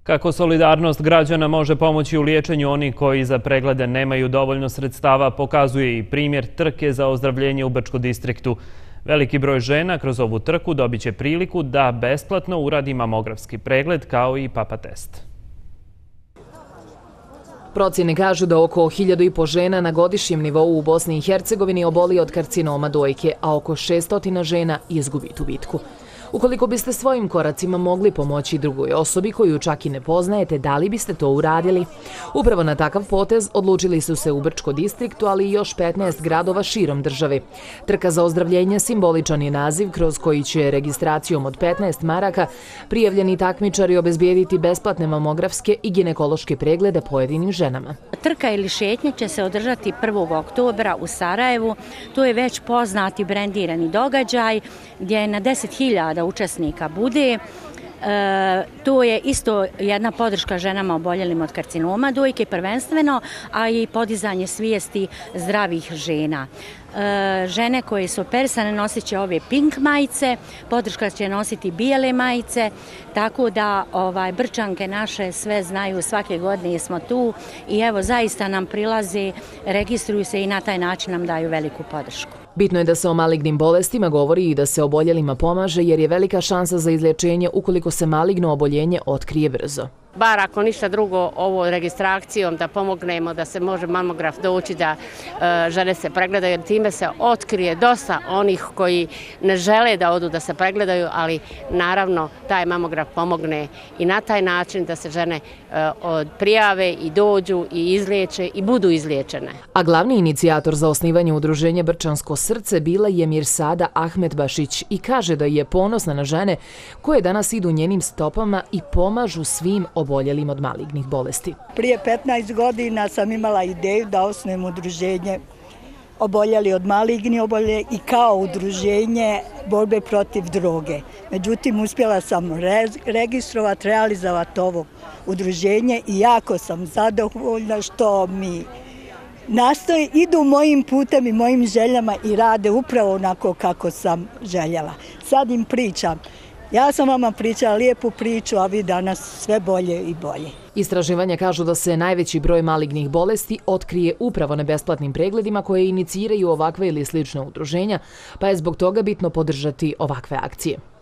Kako solidarnost građana može pomoći u liječenju onih koji za preglede nemaju dovoljno sredstava, pokazuje i primjer trke za ozdravljenje u Brčko distriktu. Veliki broj žena kroz ovu trku dobit će priliku da besplatno uradi mamografski pregled kao i papa test. Procjene kažu da oko 1500 žena na godišnjem nivou u Bosni i Hercegovini oboli od karcinoma dojke, a oko 600 žena izgubi tu bitku. Ukoliko biste svojim koracima mogli pomoći drugoj osobi koju čak i ne poznajete, da li biste to uradili? Upravo na takav potez odlučili su se u Brčko distriktu, ali i još 15 gradova širom države. Trka za ozdravljenje simboličan je naziv kroz koji će registracijom od 15 maraka prijavljeni takmičari obezbijediti besplatne mamografske i ginekološke preglede pojedinim ženama. Trka ili šetnje će se održati 1. oktobra u Sarajevu. To je već poznati brendirani događaj gdje na 10.000 učesnika bude. To je isto jedna podrška ženama oboljelim od karcinoma dojke prvenstveno, a i podizanje svijesti zdravih žena. Žene koje su operisane nosit će ove pink majice, podrška će nositi bijele majice, tako da Brčanke naše sve znaju, svake godine smo tu i evo zaista nam prilaze, registruju se i na taj način nam daju veliku podršku. Bitno je da se o malignim bolestima govori i da se oboljelima pomaže jer je velika šansa za izlječenje ukoliko se maligno oboljenje otkrije brzo. Bar ako ništa drugo, ovo registracijom da pomognemo da se može mamograf doći, da žene se pregledaju, jer time se otkrije dosta onih koji ne žele da odu da se pregledaju, ali naravno taj mamograf pomogne i na taj način da se žene prijave i dođu i izliječe i budu izliječene. A glavni inicijator za osnivanje udruženja Brčansko srce bila je Mirsada Ahmetbašić i kaže da je ponosna na žene koje danas idu njenim stopama i pomažu svim oboljelim od malignih bolesti. Prije 15 godina sam imala ideju da osnujem udruženje oboljeli od malignih oboljenja i kao udruženje borbe protiv droge. Međutim, uspjela sam registrovati, realizovati ovo udruženje i jako sam zadovoljna što mi nastoje, idu mojim putem i mojim željama i rade upravo onako kako sam željela. Sad im pričam. Ja sam vama pričala lijepu priču, a vi danas sve bolje i bolje. Istraživanja kažu da se najveći broj malignih bolesti otkrije upravo na besplatnim pregledima koje iniciraju ovakve ili slične udruženja, pa je zbog toga bitno podržati ovakve akcije.